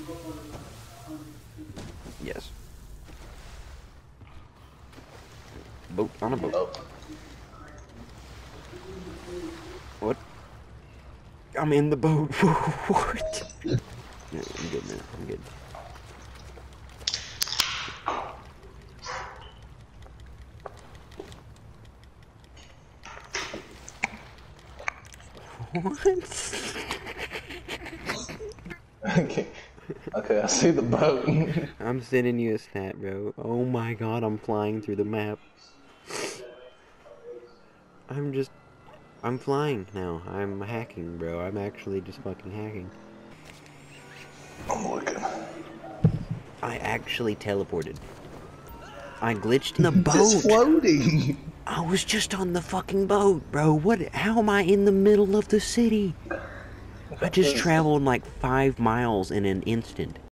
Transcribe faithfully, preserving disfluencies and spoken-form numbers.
Yes. Boat on a boat. Oh. What? I'm in the boat. What? Yeah, I'm good, man. I'm good. What? Okay. Okay, I see the boat. I'm sending you a snap, bro. Oh my god, I'm flying through the map. I'm just... I'm flying now. I'm hacking, bro. I'm actually just fucking hacking. I'm looking. I actually teleported. I glitched in the boat. It's floating. I was just on the fucking boat, bro. What? How am I in the middle of the city? I just traveled like five miles in an instant.